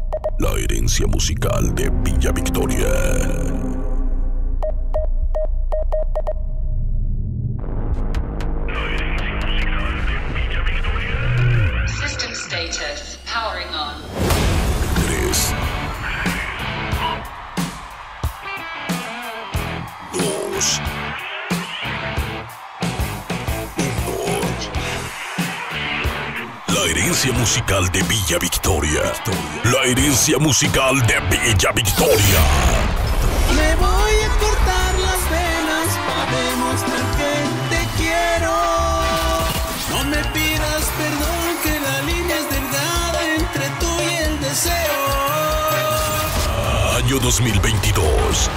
La herencia musical de Villa Victoria. System status powering on. 3, 2, 1. La herencia musical de Villa Victoria. La herencia musical de Villa Victoria. Me voy a cortar las venas para demostrar que te quiero. No me pidas perdón, que la línea es delgada entre tú y el deseo. Año 2022.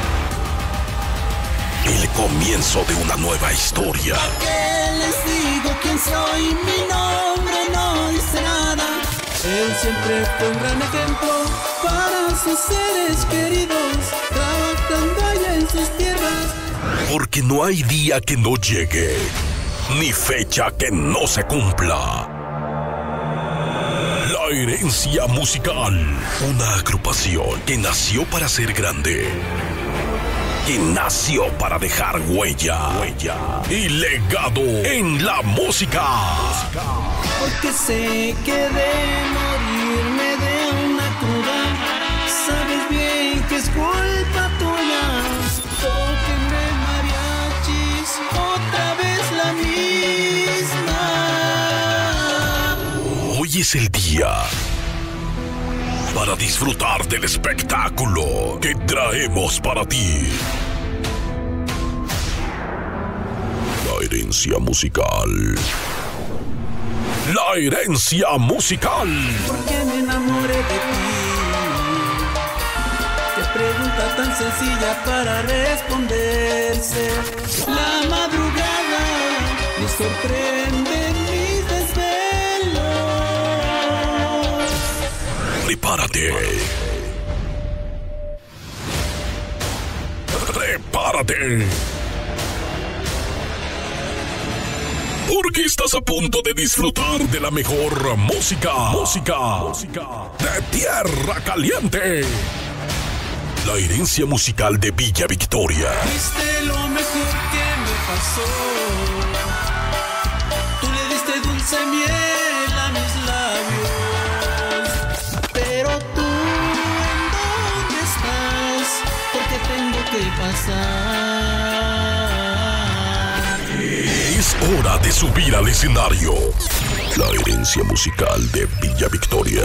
El comienzo de una nueva historia. ¿A qué les digo quién soy? Mi nombre no dice nada. Él siempre fue un gran ejemplo para sus seres queridos, trabajando allá en sus tierras. Porque no hay día que no llegue, ni fecha que no se cumpla. La herencia musical. Una agrupación que nació para ser grande. Que nació para dejar huella y legado en la música. Porque sé que de morirme de una cruda, sabes bien que es culpa tuya. Tóquenme mariachis, otra vez la misma. Hoy es el día para disfrutar del espectáculo que traemos para ti. La herencia musical. La herencia musical. Porque me enamoré de ti. Qué pregunta tan sencilla para responderse. La madrugada me sorprende en mis desvelos. Prepárate. Prepárate. Porque estás a punto de disfrutar de la mejor música. De Tierra Caliente. La herencia musical de Villa Victoria. Fuiste lo mejor que me pasó. Tú le diste dulce miel a mis labios. Pero tú, ¿en dónde estás? Porque tengo que pasar. Es hora de subir al escenario. La herencia musical de Villa Victoria.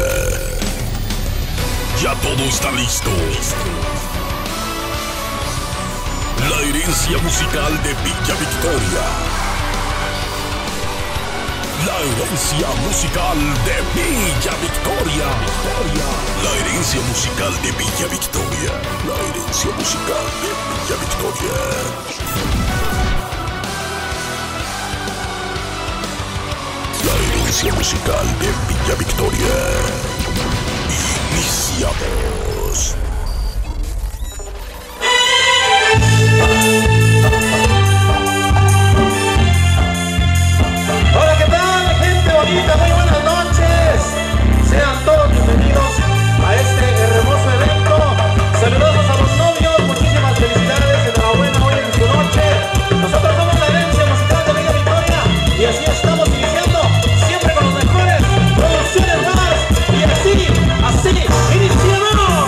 Ya todo está listo. La herencia musical de Villa Victoria. La herencia musical de Villa Victoria. La herencia musical de Villa Victoria. La herencia musical de Villa Victoria. La herencia musical de Villa Victoria. Iniciamos. Hola, ¿qué tal, gente bonita? Muy buenas noches. Sean todos bienvenidos a este hermoso evento. Saludos a los novios, muchísimas felicidades, enhorabuena hoy en su noche. Nosotros somos la herencia musical de Villa Victoria y así estamos iniciando, siempre con los mejores producciones más. Y así iniciamos.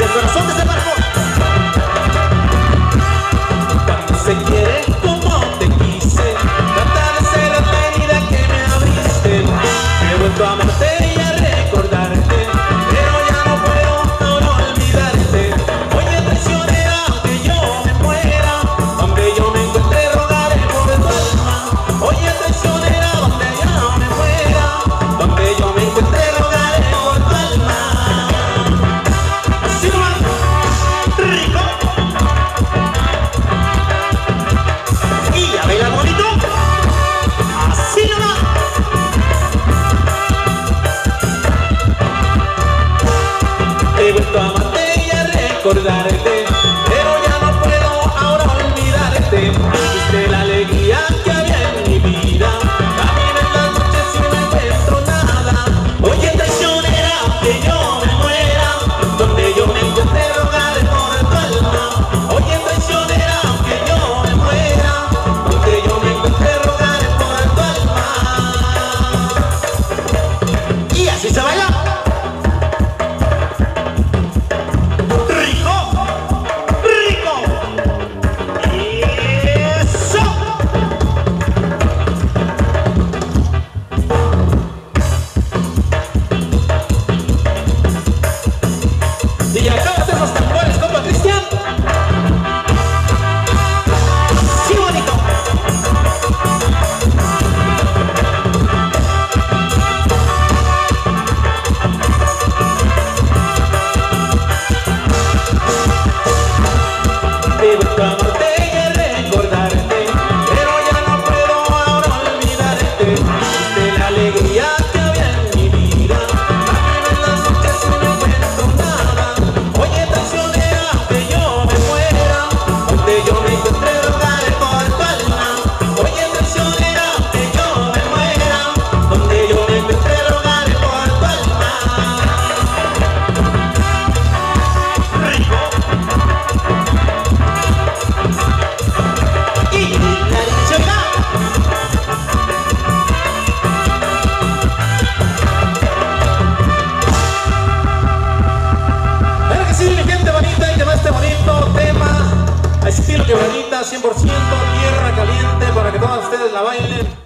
el corazón de ese barco. Cuando se quiere como te quise, trata de ser la herida que me abriste. Me he vuelto a amarte y a recordarte, pero ya no puedo ahora olvidarte. Oye, traicionera, aunque yo me muera, donde yo me encuentre rogaré por tu alma. Oye, traicionera, donde yo me muera, donde yo me encuentre rogaré por tu alma. Así nomás, rico. Y a bailar bonito. Así nomás. He vuelto a amarte y a recordarte, pero ya no puedo ahora olvidarte. Fuiste la alegría que había en mi vida, camino en las noches y no encuentro nada. Oye, traicionera, aunque yo me muera, donde yo me encuentre rogaré por tu alma. Oye, traicionera, aunque yo me muera, donde yo me encuentre rogaré por tu alma. Y así se baila. Rico, rico. Eso. Y acábate esos tambores, compa Cristian. Sí, bonito. He vuelto a amarte y a recordarte, pero ya no puedo ahora olvidarte. Fuiste la alegría que había en mi vida, camino en las noches y no encuentro nada. Oye, traicionera, que yo me muera, donde yo me encuentre rogaré por tu alma. Oye, traicionera, que yo me muera, donde yo me encuentre rogaré por tu alma. Rico. Y la dicha acá. Claro que sí, mi gente bonita, y que va este bonito tema a estilo quebradita, 100% tierra caliente, para que todos ustedes la bailen.